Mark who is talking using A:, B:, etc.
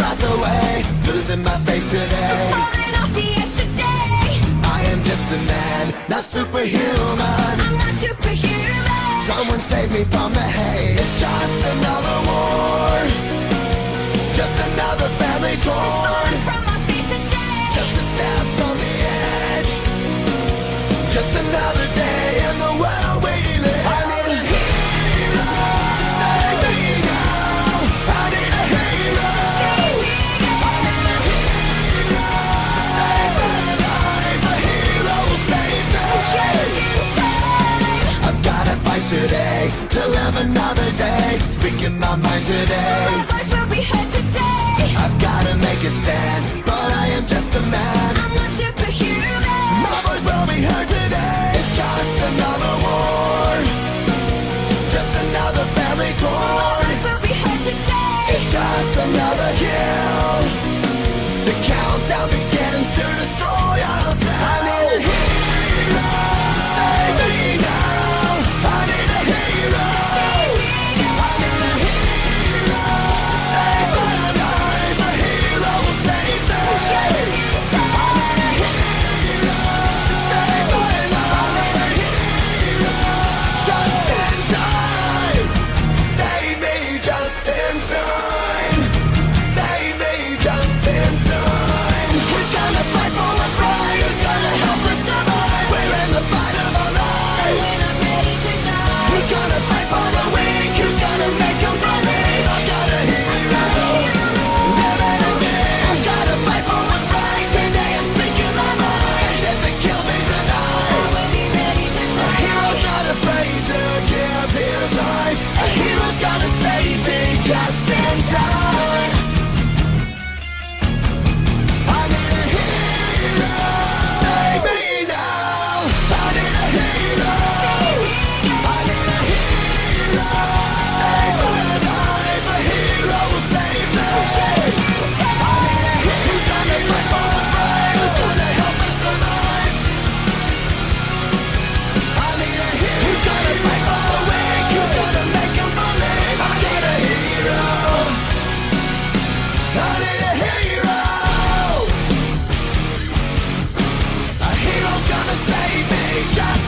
A: breath away, losing my faith today.
B: I'm falling off the edge today.
A: I am just a man, not superhuman.
B: I'm not superhuman.
A: Someone save me from the hate. It's just another war, just another family torn.
B: Falling from my feet today.
A: Just a step from the edge, just another day in the world we live. I need a hero to save me now. I need a hero. I need a hero to save my life. A hero will save me.
B: Just in time.
A: I've gotta fight today to live another day, speaking my mind today.
B: My voice will be heard today.
A: I've gotta make a stand, but I am just a man.
B: I'm not superhuman.
A: My voice will be heard today. It's just another war, just another family
B: My
A: torn.
B: voice will be heard today.
A: It's just another kill. The countdown begins to destroy ourselves. I need a hero to save me now. I need a hero. I need a hero to save my life. A hero will save me. I need a hero to save my life. I need a hero just in time. Save me just in time. Save me just in time. Who's gonna fight for what's right? Who's gonna help us survive? We're in the fight of our lives.
B: When I'm ready to die.
A: Who's gonna fight for the weak? Who's gonna make them believe? I got a hero, living in me. I gotta fight for what's right. Today I'm speaking my mind. If it kills me tonight,
B: I will be ready to
A: a
B: die.
A: hero's not afraid to give his life. A hero's gonna save me just in time. I need a hero to save me now. I need a hero. I need a hero to save my life. A hero will save me. I need a hero who's gonna fight for what's right. Who's gonna help us survive. I need a hero who's gonna fight for the weak. Who's gonna make them believe. I need a hero. I need a hero. A hero's gonna save me just